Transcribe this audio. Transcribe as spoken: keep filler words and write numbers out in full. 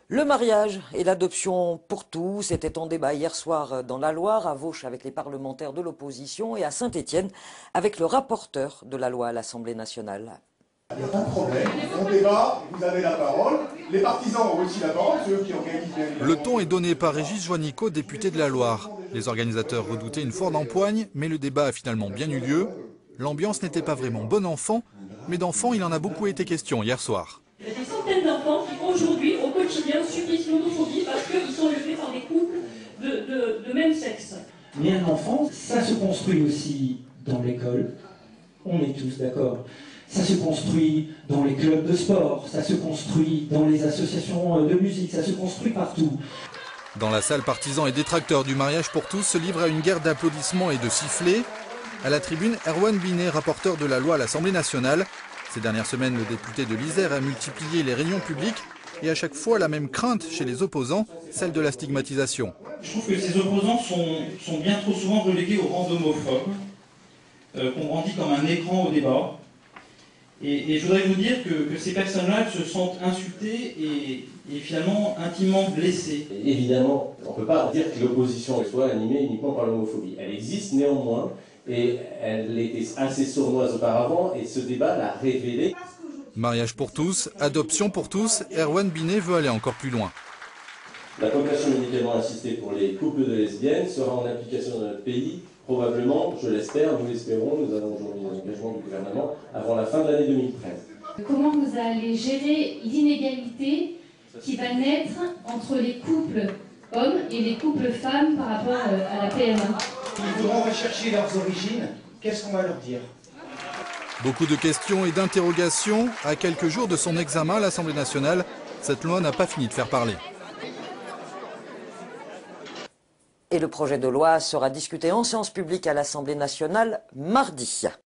Le mariage et l'adoption pour tous étaient en débat hier soir dans la Loire, à Vauches avec les parlementaires de l'opposition et à Saint-Étienne avec le rapporteur de la loi à l'Assemblée nationale. Il n'y a pas de problème, on débat, vous avez la parole, les partisans ont aussi la parole, ceux qui organisent bien évidemment. Le ton est donné par Régis Joannico, député de la Loire. Les organisateurs redoutaient une foire d'empoigne, mais le débat a finalement bien eu lieu. L'ambiance n'était pas vraiment bon enfant, mais d'enfants il en a beaucoup été question hier soir. Il y a des centaines d'enfants qui aujourd'hui, au quotidien, subissent l'homophobie parce qu'ils sont élevés par des couples de, de, de même sexe. Mais un enfant, ça se construit aussi dans l'école, on est tous d'accord. Ça se construit dans les clubs de sport, ça se construit dans les associations de musique, ça se construit partout. Dans la salle, partisans et détracteurs du mariage pour tous se livrent à une guerre d'applaudissements et de sifflets. À la tribune, Erwan Binet, rapporteur de la loi à l'Assemblée nationale. Ces dernières semaines, le député de l'Isère a multiplié les réunions publiques et à chaque fois la même crainte chez les opposants, celle de la stigmatisation. Je trouve que ces opposants sont, sont bien trop souvent relégués au rang d'homophobes, euh, qu'on brandit comme un écran au débat. Et, et je voudrais vous dire que, que ces personnes-là se sentent insultées et, et finalement intimement blessées. Évidemment, on ne peut pas dire que l'opposition soit animée uniquement par l'homophobie. Elle existe néanmoins et elle était assez sournoise auparavant et ce débat l'a révélé. Mariage pour tous, adoption pour tous, Erwan Binet veut aller encore plus loin. La procréation médicalement assistée pour les couples de lesbiennes sera en application dans notre pays. Probablement, je l'espère, nous l'espérons, nous avons aujourd'hui un engagement du gouvernement avant la fin de l'année deux mille treize. Comment vous allez gérer l'inégalité qui va naître entre les couples hommes et les couples femmes par rapport à la P M A? Ils devront rechercher leurs origines, qu'est-ce qu'on va leur dire? Beaucoup de questions et d'interrogations. À quelques jours de son examen à l'Assemblée nationale, cette loi n'a pas fini de faire parler. Et le projet de loi sera discuté en séance publique à l'Assemblée nationale mardi.